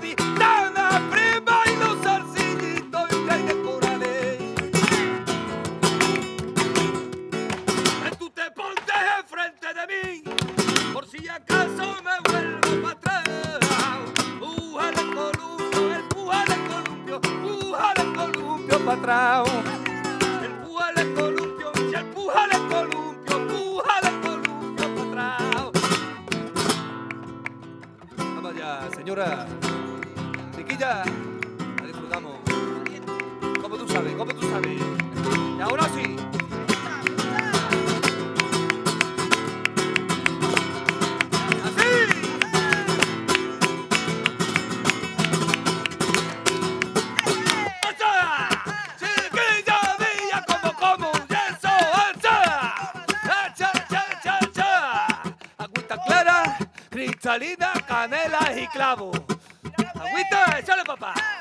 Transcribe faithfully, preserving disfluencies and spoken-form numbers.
gaditana prima y los zarcillitos y un rey de corales. Tú te pontes enfrente de mí, por si acaso me vuelvo para atrás. Pújale el columpio, empújale el columpio, pújale el columpio para atrás. Empújale el columpio, y empújale el columpio, pújale el columpio para atrás. Vamos allá, señora. Chiquilla, la disfrutamos. Como tú sabes, como tú sabes. Y ahora sí. Cristalina, canela y clavo. Agüita, échale, papá.